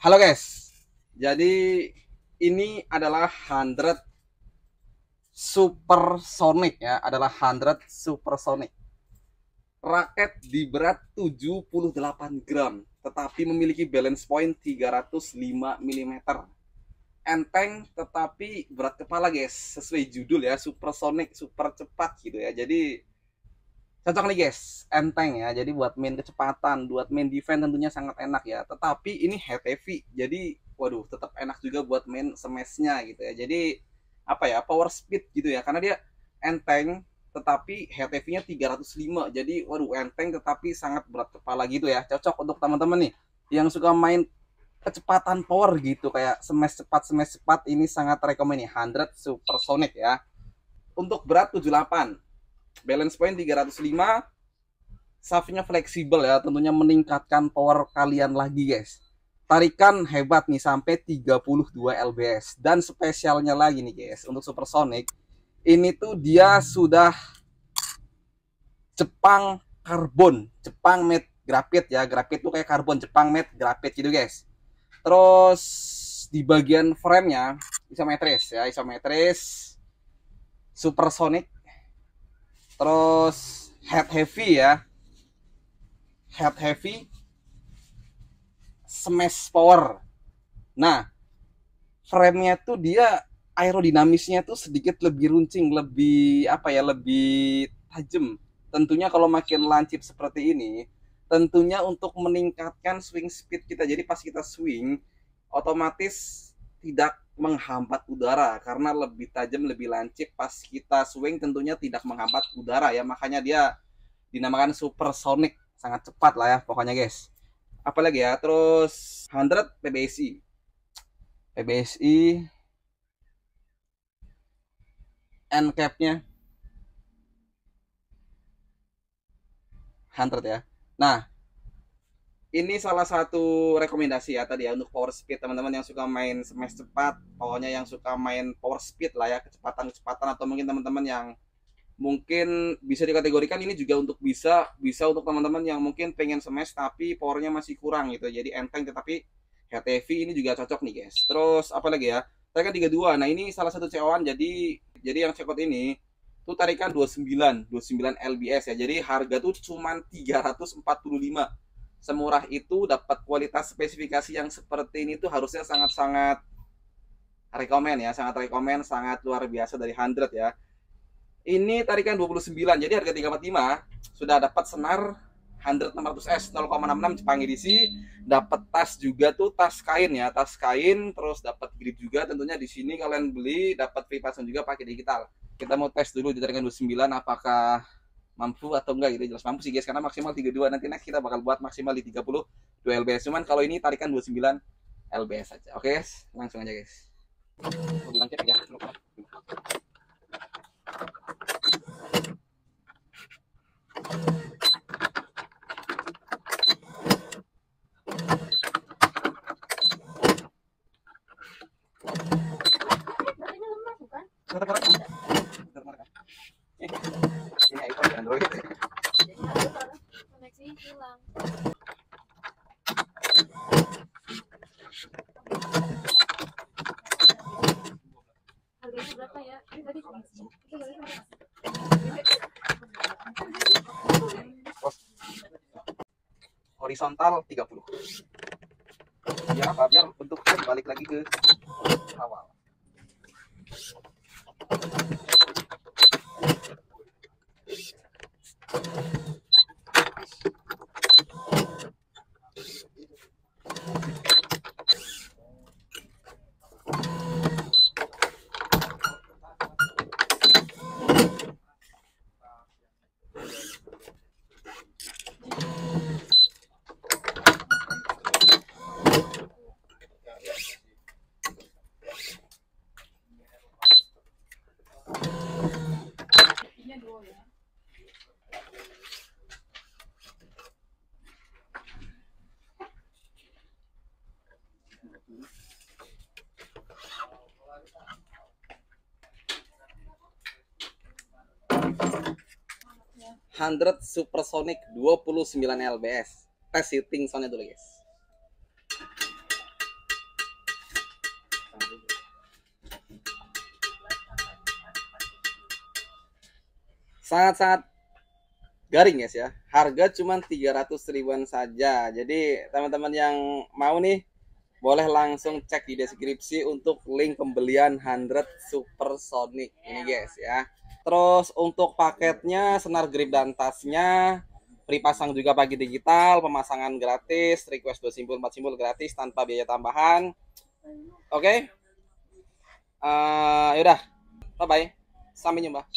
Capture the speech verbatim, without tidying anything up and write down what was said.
Halo guys, jadi ini adalah hundred supersonic ya, adalah hundred supersonic. Raket di berat tujuh puluh delapan gram, tetapi memiliki balance point tiga ratus lima milimeter. Enteng tetapi berat kepala guys, sesuai judul ya, supersonic, super cepat gitu ya. Jadi cocok nih guys, enteng ya. Jadi buat main kecepatan, buat main defense tentunya sangat enak ya. Tetapi ini head heavy, jadi waduh tetap enak juga buat main smashnya gitu ya. Jadi apa ya, power speed gitu ya, karena dia enteng tetapi head heavy-nya tiga ratus lima. Jadi waduh enteng tetapi sangat berat kepala gitu ya. Cocok untuk teman-teman nih yang suka main kecepatan power gitu, kayak smash cepat smash cepat, ini sangat rekomend nih hundred supersonic ya. Untuk berat tujuh puluh delapan, balance point tiga ratus lima, shaftnya fleksibel ya, tentunya meningkatkan power kalian lagi guys. Tarikan hebat nih sampai tiga puluh dua L B S. Dan spesialnya lagi nih guys, untuk supersonic ini tuh dia sudah Jepang karbon, Jepang made grafit ya. Grafit tuh kayak karbon, Jepang made grafit gitu guys. Terus di bagian frame-nya isometris ya, isometris supersonic. Terus head heavy ya, head heavy smash power. Nah, frame-nya tuh dia aerodinamisnya tuh sedikit lebih runcing, lebih apa ya, lebih tajam. Tentunya kalau makin lancip seperti ini, tentunya untuk meningkatkan swing speed kita. Jadi pas kita swing, otomatis tidak menghambat udara karena lebih tajam, lebih lancip. Pas kita swing tentunya tidak menghambat udara ya, makanya dia dinamakan supersonic, sangat cepat lah ya pokoknya guys. Apalagi ya, terus hundred P B S I, P B S I end cap-nya hundred ya. Nah, ini salah satu rekomendasi ya tadi ya untuk power speed teman-teman yang suka main smash cepat, pokoknya yang suka main power speed lah ya, kecepatan-kecepatan, atau mungkin teman-teman yang mungkin bisa dikategorikan ini juga untuk bisa bisa untuk teman-teman yang mungkin pengen smash tapi powernya masih kurang gitu. Jadi enteng tetapi head heavy, ini juga cocok nih guys. Terus apa lagi ya? Tarikan tiga puluh dua. Nah, ini salah satu C O an. Jadi jadi yang cekot ini tuh tarikan dua puluh sembilan, dua puluh sembilan L B S ya. Jadi harga tuh cuman tiga ratus empat puluh lima. Semurah itu dapat kualitas spesifikasi yang seperti ini tuh harusnya sangat-sangat rekomend ya, sangat rekomend, sangat luar biasa dari hundred ya. Ini tarikan dua puluh sembilan, jadi harga tiga ratus empat puluh lima. Sudah dapat senar hundred enam ratus S nol koma enam enam Jepang edisi, dapat tas juga tuh, tas kain ya, tas kain, terus dapat grip juga. Tentunya di sini kalian beli dapat free password juga pakai digital. Kita mau tes dulu di tarikan dua puluh sembilan apakah mampu atau enggak gitu. Jelas mampu sih guys, karena maksimal tiga puluh dua. Nanti next kita bakal buat maksimal di tiga puluh dua L B S. Cuman kalau ini tarikan dua puluh sembilan L B S aja. Oke guys, langsung aja guys. Mau bilang cek ya. Berapa ya? Tadi horizontal tiga puluh. Ya, apa biar bentuknya balik lagi ke awal. hundred supersonic dua puluh sembilan L B S. Tes shooting soundnya dulu guys. sangat-sangat garing guys ya. Harga cuma tiga ratus ribuan saja. Jadi teman-teman yang mau nih boleh langsung cek di deskripsi untuk link pembelian hundred Supersonic ini guys ya. Terus untuk paketnya senar grip dan tasnya free pasang juga pagi digital, pemasangan gratis, request dua simbol empat simbol gratis tanpa biaya tambahan. Oke. Okay? Uh, yaudah. Bye bye. Sampai jumpa.